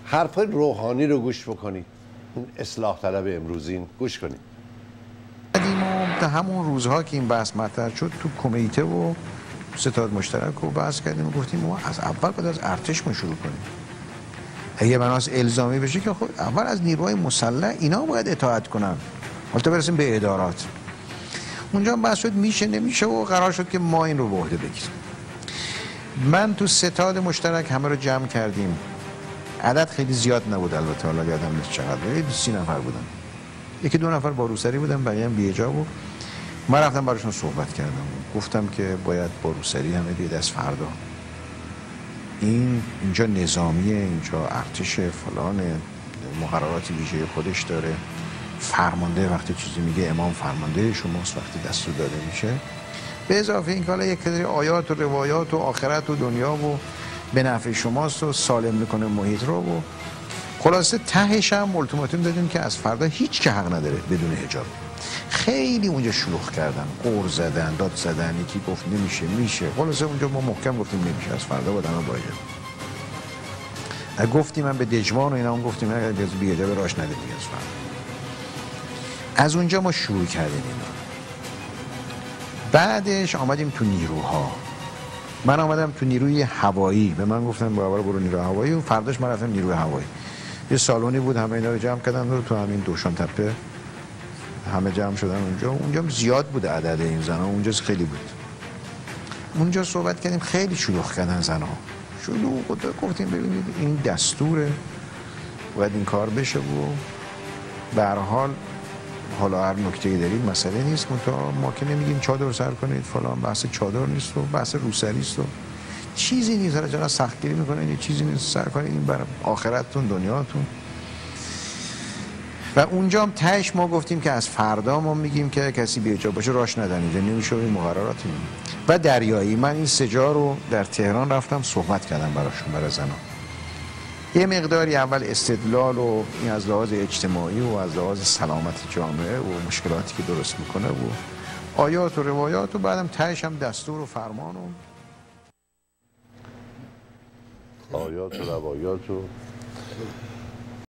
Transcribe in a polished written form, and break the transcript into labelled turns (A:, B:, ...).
A: حرفای روحانی رو گوش بکنید، این اصلاح طلب امروزین گوش کنید.
B: ما تا همون روزها که این بحث مطرح شد تو کمیته و ستاد مشترک رو بحث کردیم و گفتیم ما از اول باید از ارتش ما شروع کنیم. اگه بناس الزامی بشه که خب اول از نیروهای مسلح اینا باید اطاعت کنن، حالا تا برسیم به ادارات. اونجا بحث شد میشه نمیشه و قرار شد که ما این رو به عهده بگیریم. من تو ستاد مشترک همه رو جمع کردیم. عدد خیلی زیاد نبود البته، حالا یادم نیست چقدر، 30 نفر بودن. یکی 2 نفر با روسری بودن، بقیه هم بی‌حجاب بود. من رفتم براشون صحبت کردم، گفتم که باید با روسری همه بیاد از فردا. اینجا نظامیه، اینجا ارتش فلان، مقررات ویژه خودش داره، فرمانده وقتی چیزی میگه امام فرمانده شماست وقتی دستور داده میشه. به اضافه این که حالا یک سری آیات و روایات و آخرت و دنیا و به نفع شماست و سالم میکنه محیط رو و خلاصه تهش هم التیماتوم دادیم که از فردا هیچ که حق نداره بدون حجاب. خیلی اونجا شلوغ کردن، قور زدن، داد زدن، یکی گفت نمیشه میشه. خلاصه اونجا ما محکم گفتیم نمیشه، از فردا باید همه با حجاب. گفتیم من به دجمان و اینا هم گفتیم اگر بی حجاب راش ندید از فردا. از اونجا ما شروع کردیم اینا. بعدش آمدیم تو نیروها. من آمدم تو نیروی هوایی، به من گفتن برابر برو نیروی هوایی و فرداش من رفتم نیروی هوایی. یه سالونی بود، همه اینا رو جمع کردن رو تو همین دوشان تپه همه جمع شدن اونجا زیاد بود عدد این زنا، اونجا خیلی بود. اونجا صحبت کردیم، خیلی شلوغ کردن زنا. شلوغ گفتیم ببینید این دستوره، باید این کار بشه و به هر حال حالا هر نکته‌ای دارید مسئله نیست، ما که نمیگیم چادر سر کنید فلان، بحث چادر نیست و بحث روسری است و چیزی نیست. حالا چقدر سختگیری میکنید یه چیزی نیست، سر کنید این برای آخرتتون دنیاتون. و اونجا هم تهش ما گفتیم که از فردا ما میگیم که کسی بی‌حجاب باشه راش ندن، اینجا نمیشه این مقرراتی. و دریایی من این 3 جا رو در تهران رفتم صحبت کردم براشون، برای زنا. یه مقداری اول استدلال و این از لحاظ اجتماعی و از لحاظ سلامت جامعه و مشکلاتی که درست میکنه و آیات و روایات و بعدم تهش هم دستور و فرمان و
A: آیات و روایات و